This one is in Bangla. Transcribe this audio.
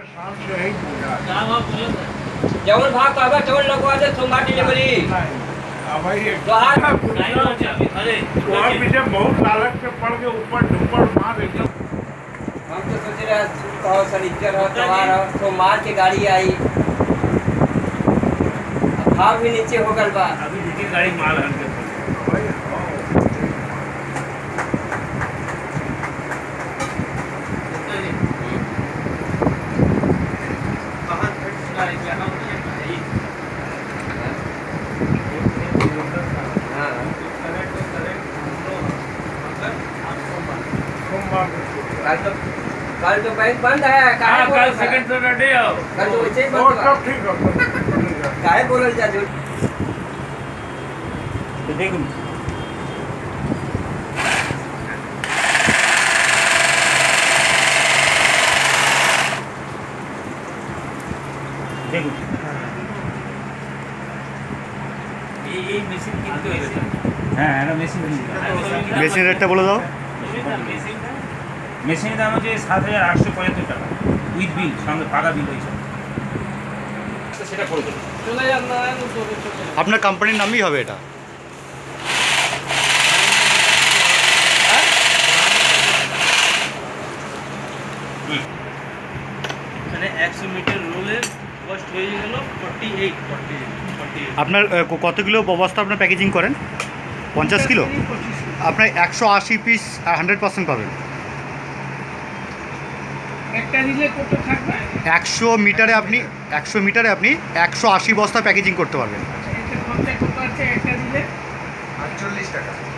যেমন ভাগ পাবা তেমন লোক আছে সোমবার डिलीवरी बहुत लालच से पड़ के ऊपर ढुपर मार एकदम। हम तो सोच रहे हैं शनिचर हो त्योहार हो सोमवार की गाड़ी आई भाव भी नीचे हो गल बा अभी देखिए गाड़ी माल हल्के कल तो बैंक बंद है कल सेकंड सैटरडे है कल तो वैसे ही बंद सब ठीक है काहे बोलल जा जो देखो देखो ये মেশিন কিনতে হয়েছে হ্যাঁ এটা মেশিন মেশিন রেটটা বলে দাও। মেশিনের দাম হচ্ছে ৭,৮৭৫ টাকা উইথ বিল, সঙ্গে পাকা বিল হয়েছে। সেটা করে দেবো, চলে যান না আপনার কোম্পানির নামই হবে এটা? মানে ১০০ মিটার রোলের কস্ট হয়ে গেল 48। আপনার কত কিলো বস্তা আপনার প্যাকেজিং করেন? 50 কিলো? আপনার 180 পিস 100% পাবেন। একটা দিলে কত থাকবে? 100 মিটারে আপনি 180 বস্তা প্যাকেজিং করতে পারবেন। এটা কত আছে একটা দিলে? 48 টাকা।